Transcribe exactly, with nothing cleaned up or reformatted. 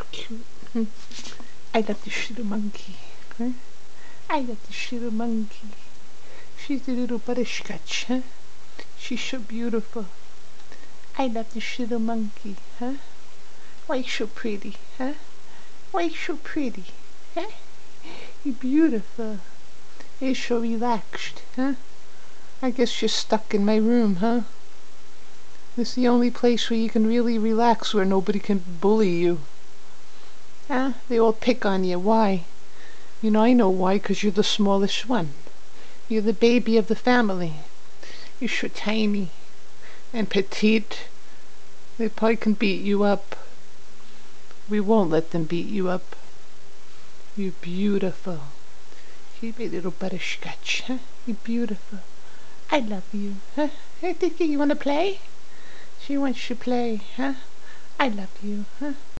so cute. Hmm. I love this little monkey. Huh? I love this little monkey. She's a little butterscotch, huh? She's so beautiful. I love this little monkey, huh? Why you so pretty, huh? Why you so pretty, huh? You're beautiful. You're so relaxed, huh? I guess you're stuck in my room, huh? This is the only place where you can really relax, where nobody can bully you. Huh? They all pick on you. Why? You know, I know why, 'cause you're the smallest one. You're the baby of the family. You're so tiny and petite. They probably can beat you up. We won't let them beat you up. You're beautiful. You're my little butterscotch, huh? You're beautiful. I love you, huh? Hey, Tiki, you wanna play? She wants to play, huh? I love you, huh?